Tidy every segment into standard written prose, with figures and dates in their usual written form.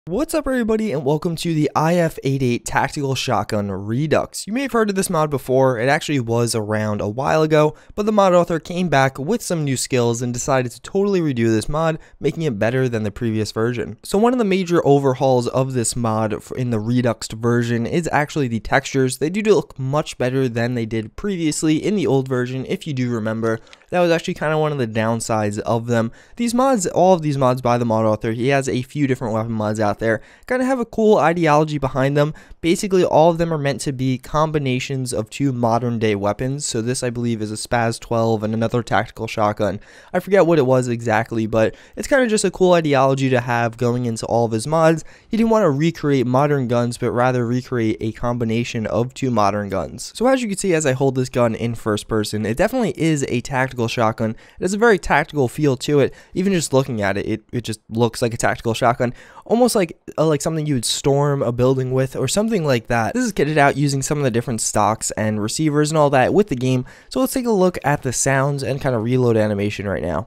What's up everybody and welcome to the IF-88 Tactical Shotgun Redux. You may have heard of this mod before. It actually was around a while ago, but the mod author came back with some new skills and decided to totally redo this mod, making it better than the previous version. So one of the major overhauls of this mod in the Reduxed version is actually the textures. They do look much better than they did previously in the old version, if you do remember. That was actually kind of one of the downsides of them. These mods, all of these mods by the mod author, he has a few different weapon mods out there, kind of have a cool ideology behind them. Basically, all of them are meant to be combinations of two modern day weapons. So this, I believe, is a Spaz 12 and another tactical shotgun. I forget what it was exactly, but it's kind of just a cool ideology to have going into all of his mods. He didn't want to recreate modern guns, but rather recreate a combination of two modern guns. So as you can see, as I hold this gun in first person, it definitely is a tactical shotgun. It has a very tactical feel to it. Even just looking at it, it just looks like a tactical shotgun, almost like something you would storm a building with or something like that. This is kitted out using some of the different stocks and receivers and all that with the game. So let's take a look at the sounds and kind of reload animation right now.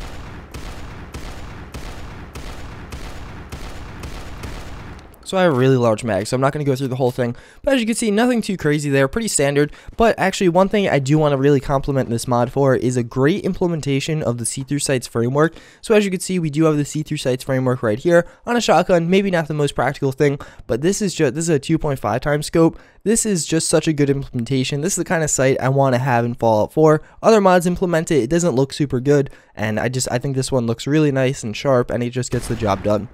So I have a really large mag, so I'm not going to go through the whole thing, but as you can see, nothing too crazy there, pretty standard. But actually, one thing I do want to really compliment this mod for is a great implementation of the see-through sights framework. So as you can see, we do have the see-through sights framework right here on a shotgun. Maybe not the most practical thing, but this is a 2.5 times scope. This is just such a good implementation. This is the kind of sight I want to have in Fallout 4. Other mods implement it, it doesn't look super good, and I think this one looks really nice and sharp, and it just gets the job done.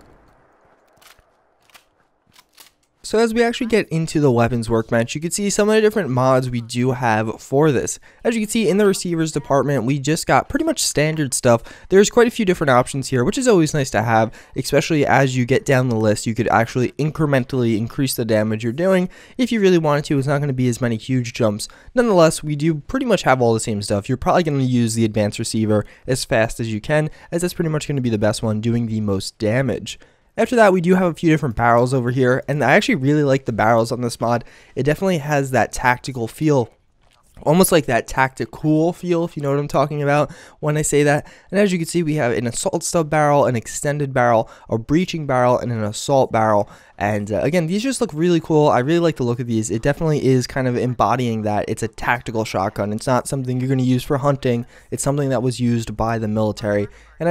So as we actually get into the weapons workbench, you can see some of the different mods we do have for this. As you can see in the receivers department, we just got pretty much standard stuff. There's quite a few different options here, which is always nice to have, especially as you get down the list. You could actually incrementally increase the damage you're doing. If you really wanted to, it's not going to be as many huge jumps. Nonetheless, we do pretty much have all the same stuff. You're probably going to use the advanced receiver as fast as you can, as that's pretty much going to be the best one doing the most damage. After that, we do have a few different barrels over here, and I actually really like the barrels on this mod. It definitely has that tactical feel, almost like that tactical feel, if you know what I'm talking about when I say that. And as you can see, we have an assault stub barrel, an extended barrel, a breaching barrel, and an assault barrel. And again, these just look really cool. I really like the look of these. It definitely is kind of embodying that it's a tactical shotgun. It's not something you're going to use for hunting. It's something that was used by the military. And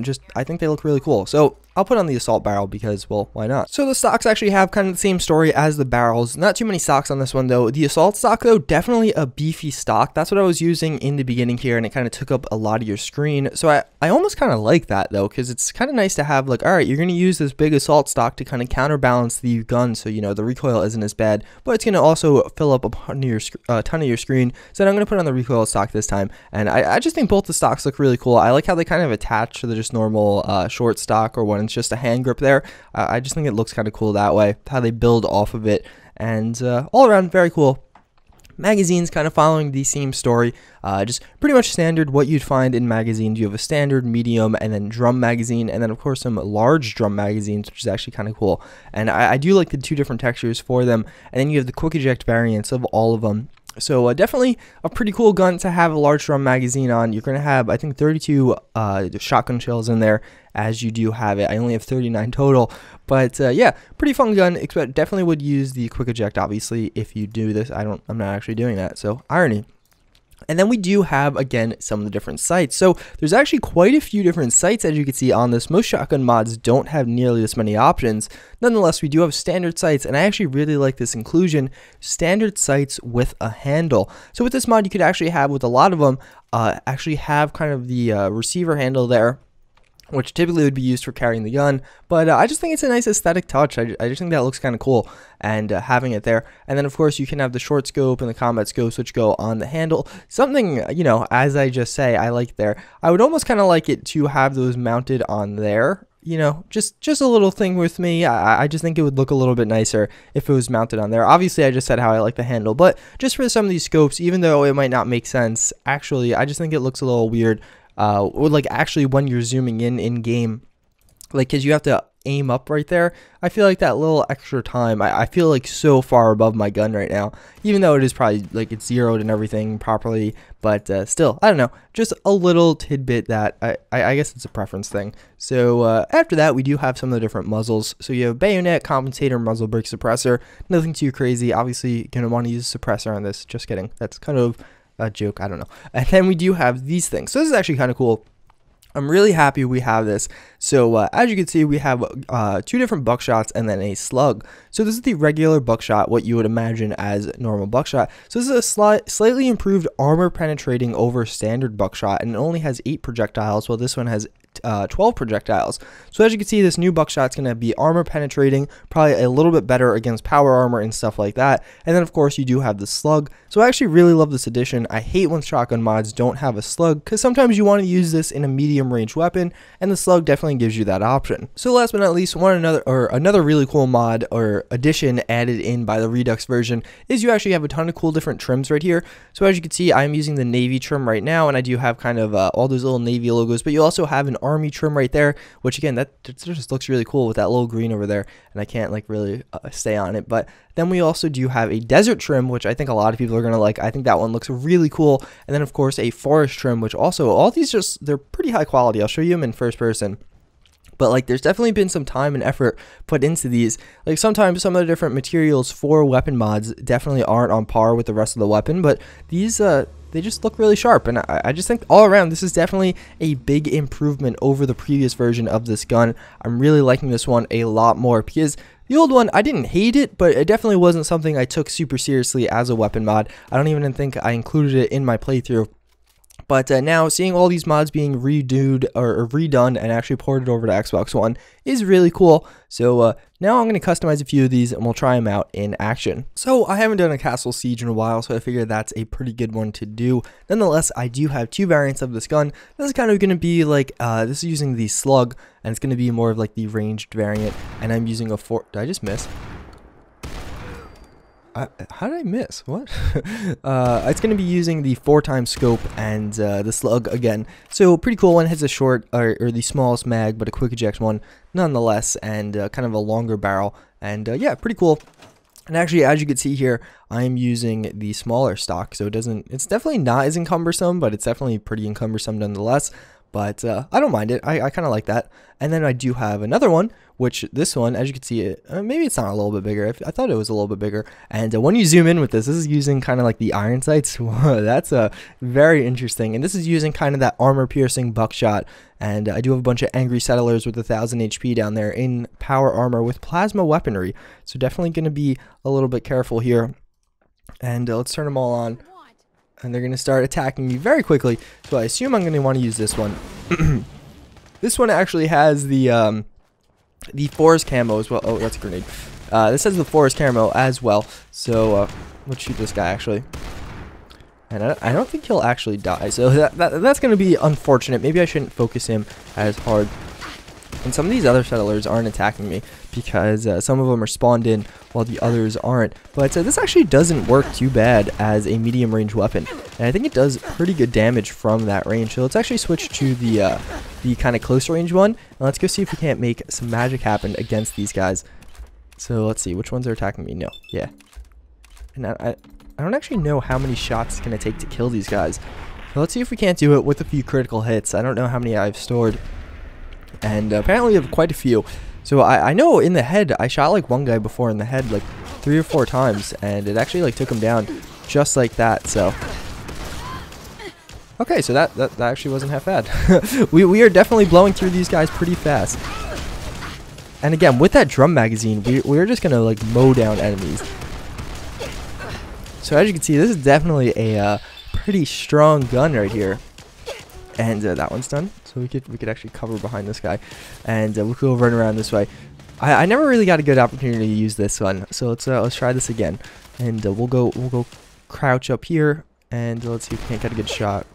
I think they look really cool. So I'll put on the assault barrel because, well, why not? So the stocks actually have kind of the same story as the barrels. Not too many stocks on this one, though. The assault stock, though, definitely a beefy stock. That's what I was using in the beginning here, and it kind of took up a lot of your screen. So I almost kind of like that, though, because it's kind of nice to have, like, all right, you're going to use this big assault stock to kind of counterbalance the gun, so, you know, the recoil isn't as bad, but it's going to also fill up a ton of your screen. So I'm going to put on the recoil stock this time, and I just think both the stocks look really cool. I like how they kind of attach to the just normal short stock, or when it's just a hand grip there. I just think it looks kind of cool that way, how they build off of it, and all around very cool. Magazines kind of following the same story, just pretty much standard what you'd find in magazines. You have a standard, medium, and then drum magazine, and then of course some large drum magazines, which is actually kind of cool. And I do like the two different textures for them, and then you have the quick eject variants of all of them. So definitely a pretty cool gun to have a large drum magazine on. You're going to have, I think, 32 shotgun shells in there, as you do have it. I only have 39 total, but yeah, pretty fun gun. Definitely would use the quick eject, obviously, if you do this. I'm not actually doing that, so irony. And then we do have, again, some of the different sights. So there's actually quite a few different sights, as you can see on this. Most shotgun mods don't have nearly this many options. Nonetheless, we do have standard sights, and I actually really like this inclusion, standard sights with a handle. So with this mod, you could actually have, with a lot of them, actually have kind of the receiver handle there, which typically would be used for carrying the gun, but I just think it's a nice aesthetic touch. I just think that looks kind of cool, and having it there. And then of course you can have the short scope and the combat scopes, which go on the handle. Something, you know, as I just say, I like there. I would almost kind of like it to have those mounted on there. You know, just a little thing with me. I just think it would look a little bit nicer if it was mounted on there. Obviously, I just said how I like the handle, but just for some of these scopes, even though it might not make sense, actually, I just think it looks a little weird. Like actually when you're zooming in game. like, because you have to aim up right there. I feel like that little extra time, I feel like so far above my gun right now, even though it is probably like it's zeroed and everything properly, but still, I don't know, just a little tidbit that I guess it's a preference thing. So after that, we do have some of the different muzzles. So you have bayonet, compensator, muzzle brake, suppressor. Nothing too crazy. Obviously you're gonna want to use a suppressor on this. Just kidding, that's kind of a joke, I don't know. And then we do have these things. So this is actually kind of cool. I'm really happy we have this. So as you can see, we have 2 different buckshots and then a slug. So this is the regular buckshot, what you would imagine as normal buckshot. So this is a slightly improved armor penetrating over standard buckshot, and it only has 8 projectiles, while this one has 12 projectiles. So as you can see, this new buckshot's going to be armor penetrating, probably a little bit better against power armor and stuff like that. And then of course you do have the slug. So I actually really love this addition. I hate when shotgun mods don't have a slug, because sometimes you want to use this in a medium range weapon, and the slug definitely gives you that option. So last but not least, another really cool mod or addition added in by the Redux version is you actually have a ton of cool different trims right here. So as you can see, I'm using the navy trim right now, and I do have kind of all those little navy logos, but you also have an army trim right there, which again, that just looks really cool with that little green over there, and I can't like really stay on it. But then we also do have a desert trim, which I think a lot of people are gonna like. I think that one looks really cool. And then of course a forest trim, which also, all these they're pretty high quality. I'll show you them in first person. But like, there's definitely been some time and effort put into these. Like, sometimes some of the different materials for weapon mods definitely aren't on par with the rest of the weapon, but these they just look really sharp, and I just think all around this is definitely a big improvement over the previous version of this gun. I'm really liking this one a lot more, because the old one, I didn't hate it, but it definitely wasn't something I took super seriously as a weapon mod. I don't even think I included it in my playthrough. But now seeing all these mods being redone and actually ported over to Xbox One is really cool. So now I'm going to customize a few of these, and we'll try them out in action. So I haven't done a castle siege in a while, so I figured that's a pretty good one to do. Nonetheless, I do have 2 variants of this gun. This is kind of going to be like, this is using the slug, and it's going to be more of like the ranged variant. And I'm using a did I just miss? How did I miss? What? It's going to be using the 4x scope and the slug again. So pretty cool one. Has a short or the smallest mag, but a quick eject one nonetheless, and kind of a longer barrel. And yeah, pretty cool. And actually, as you can see here, I'm using the smaller stock, so it's definitely not as encumbersome, but it's definitely pretty encumbersome nonetheless. But I don't mind it. I kind of like that. And then I do have another one, which this one, as you can see, maybe it's not a little bit bigger. I thought it was a little bit bigger. And when you zoom in with this is using kind of like the iron sights. That's very interesting. And this is using kind of that armor piercing buckshot. And I do have a bunch of angry settlers with 1000 HP down there in power armor with plasma weaponry. So definitely going to be a little bit careful here. And let's turn them all on. And they're going to start attacking me very quickly. So I assume I'm going to want to use this one. This one actually has the forest camo as well. Oh, that's a grenade. This has the forest camo as well. So let's shoot this guy actually. And I don't think he'll actually die. So that's going to be unfortunate. Maybe I shouldn't focus him as hard. And some of these other settlers aren't attacking me because some of them are spawned in while the others aren't. But this actually doesn't work too bad as a medium range weapon. And I think it does pretty good damage from that range. So let's actually switch to the kind of close range one. And let's go see if we can't make some magic happen against these guys. So let's see, which ones are attacking me? No, yeah. And I don't actually know how many shots it's going to take to kill these guys. So let's see if we can't do it with a few critical hits. I don't know how many I've stored. And apparently we have quite a few. So I know in the head, I shot like one guy before in the head like 3 or 4 times. And it actually like took him down just like that. So okay, so that actually wasn't half bad. we are definitely blowing through these guys pretty fast. And again, with that drum magazine, we're just going to like mow down enemies. So as you can see, this is definitely a pretty strong gun right here. And that one's done. So we could actually cover behind this guy, and we'll go run around this way. I never really got a good opportunity to use this one, so let's try this again. And we'll go crouch up here, and let's see if we can't get a good shot.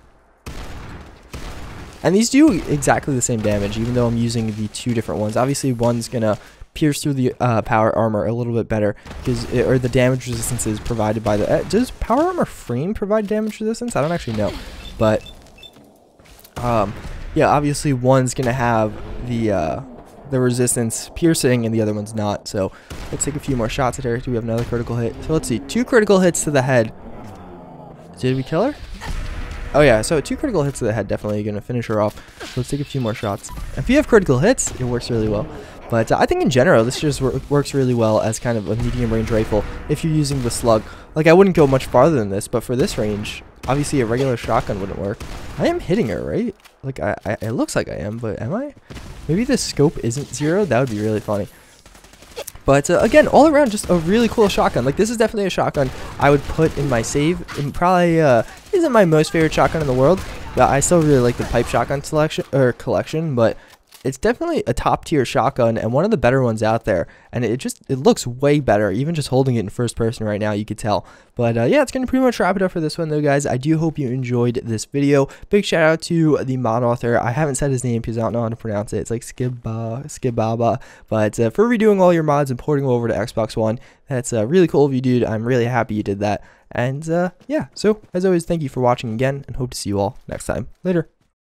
And these do exactly the same damage, even though I'm using the 2 different ones. Obviously, one's gonna pierce through the power armor a little bit better because the damage resistance is provided by the. Does power armor frame provide damage resistance? I don't actually know, but yeah, obviously one's gonna have the the resistance piercing and the other one's not. So let's take a few more shots at her. Do we have another critical hit? So let's see, 2 critical hits to the head. Did we kill her? Oh yeah, so 2 critical hits to the head, definitely gonna finish her off. So let's take a few more shots. If you have critical hits, it works really well. But I think in general, this just works really well as kind of a medium range rifle if you're using the slug. Like, I wouldn't go much farther than this, but for this range, obviously a regular shotgun wouldn't work. I am hitting her, right? Like, it looks like I am, but am I? Maybe the scope isn't 0? That would be really funny. But again, all around, just a really cool shotgun. Like, this is definitely a shotgun I would put in my save. It probably isn't my most favorite shotgun in the world, but I still really like the pipe shotgun collection. But it's definitely a top tier shotgun and one of the better ones out there. And it looks way better. Even just holding it in first person right now, you could tell. But yeah, it's going to pretty much wrap it up for this one though, guys. I do hope you enjoyed this video. Big shout out to the mod author. I haven't said his name because I don't know how to pronounce it. It's like Skibadaa. But for redoing all your mods and porting them over to Xbox One, that's really cool of you, dude. I'm really happy you did that. And yeah, so as always, thank you for watching again and hope to see you all next time. Later.